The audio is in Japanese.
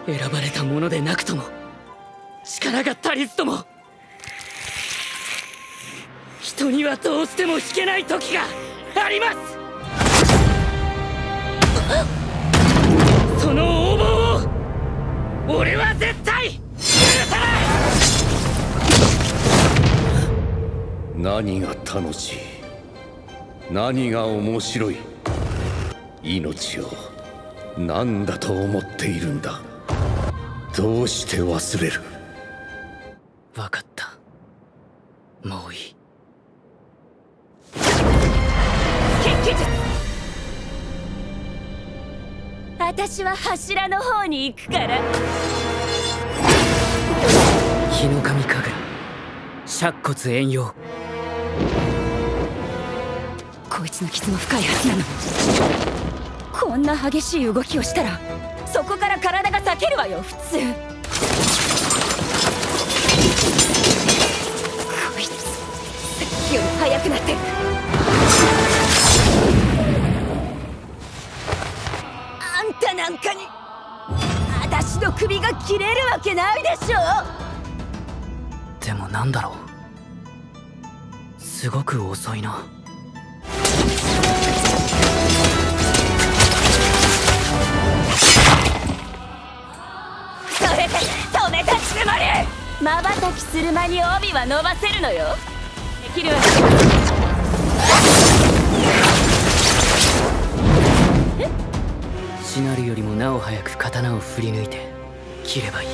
選ばれたものでなくとも力が足りずとも人にはどうしても引けない時があります。その横暴を俺は絶対許さない。何が楽しい、何が面白い、命を何だと思っているんだ。どうして忘れる。 分かった。もういい。 血気術。私は柱の方に行くから。 日の神神楽尺骨炎陽。 こいつの傷も深いはずなの。こんな激しい動きをしたらそこから体が裂けるわよ普通。こいつさっきより速くなってる。あんたなんかに私の首が切れるわけないでしょ。 でもなんだろう、すごく遅いな。 それで止めたつもり。まばたきする間に帯は伸ばせるのよ。できるわけ。しなるよりもなお早く刀を振り抜いて切ればいい。